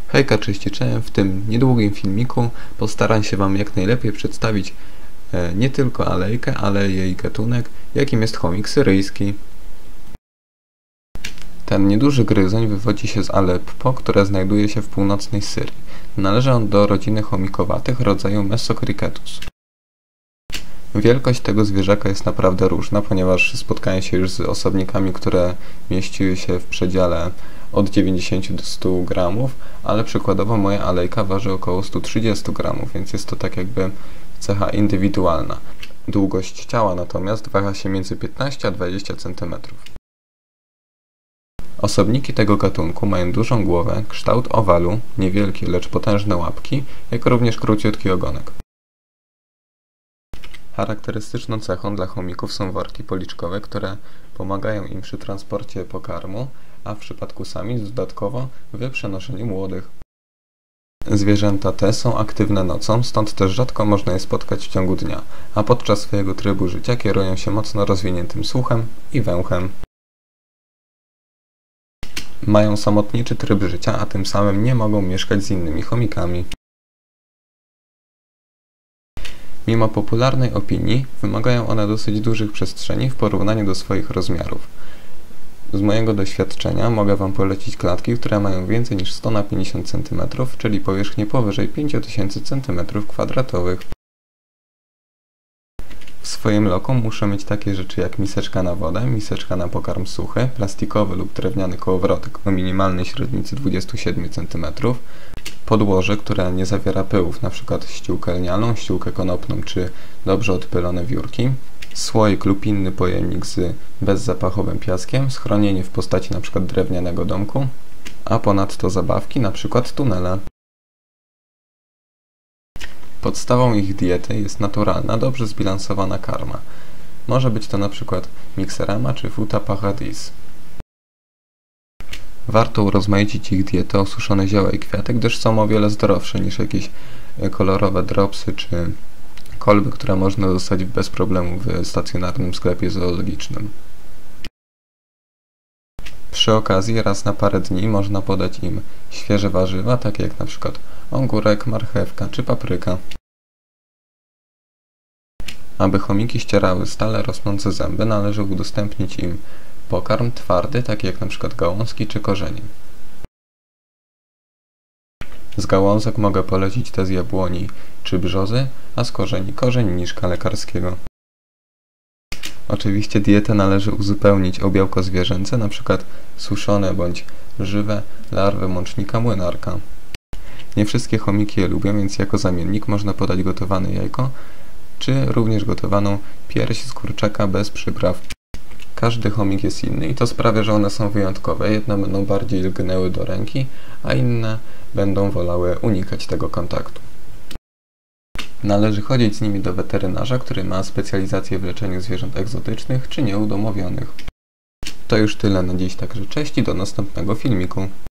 Hejka, cześć, cześć. W tym niedługim filmiku postaram się Wam jak najlepiej przedstawić nie tylko alejkę, ale jej gatunek, jakim jest chomik syryjski. Ten nieduży gryzoń wywodzi się z Aleppo, które znajduje się w północnej Syrii. Należy on do rodziny chomikowatych rodzaju Mesocricetus. Wielkość tego zwierzaka jest naprawdę różna, ponieważ spotkałem się już z osobnikami, które mieściły się w przedziale od 90 do 100 gramów, ale przykładowo moja alejka waży około 130 gramów, więc jest to tak jakby cecha indywidualna. Długość ciała natomiast waha się między 15 a 20 cm. Osobniki tego gatunku mają dużą głowę, kształt owalu, niewielkie, lecz potężne łapki, jak również króciutki ogonek. Charakterystyczną cechą dla chomików są worki policzkowe, które pomagają im przy transporcie pokarmu, a w przypadku samic dodatkowo w przenoszeniu młodych. Zwierzęta te są aktywne nocą, stąd też rzadko można je spotkać w ciągu dnia, a podczas swojego trybu życia kierują się mocno rozwiniętym słuchem i węchem. Mają samotniczy tryb życia, a tym samym nie mogą mieszkać z innymi chomikami. Mimo popularnej opinii, wymagają one dosyć dużych przestrzeni w porównaniu do swoich rozmiarów. Z mojego doświadczenia mogę Wam polecić klatki, które mają więcej niż 100 na 50 cm, czyli powierzchnię powyżej 5000 cm². W swoim lokum muszę mieć takie rzeczy jak miseczka na wodę, miseczka na pokarm suchy, plastikowy lub drewniany kołowrotek o minimalnej średnicy 27 cm, podłoże, które nie zawiera pyłów, np. ściółkę lnianą, ściółkę konopną czy dobrze odpylone wiórki, słoik lub inny pojemnik z bezzapachowym piaskiem, schronienie w postaci np. drewnianego domku, a ponadto zabawki, np. tunele. Podstawą ich diety jest naturalna, dobrze zbilansowana karma. Może być to np. mikserama czy futa paradis. Warto urozmaicić ich dietę o suszone zioła i kwiaty, gdyż są o wiele zdrowsze niż jakieś kolorowe dropsy czy kolby, które można dostać bez problemu w stacjonarnym sklepie zoologicznym. Przy okazji raz na parę dni można podać im świeże warzywa, takie jak np. ogórek, marchewka czy papryka. Aby chomiki ścierały stale rosnące zęby, należy udostępnić im pokarm twardy, taki jak np. gałązki czy korzenie. Z gałązek mogę polecić te z jabłoni czy brzozy, a z korzeni korzeń niżka lekarskiego. Oczywiście dietę należy uzupełnić o białko zwierzęce, np. suszone bądź żywe larwy mącznika młynarka. Nie wszystkie chomiki je lubią, więc jako zamiennik można podać gotowane jajko, czy również gotowaną pierś z kurczaka bez przypraw. Każdy chomik jest inny i to sprawia, że one są wyjątkowe. Jedne będą bardziej lgnęły do ręki, a inne będą wolały unikać tego kontaktu. Należy chodzić z nimi do weterynarza, który ma specjalizację w leczeniu zwierząt egzotycznych czy nieudomowionych. To już tyle na dziś, także cześć i do następnego filmiku.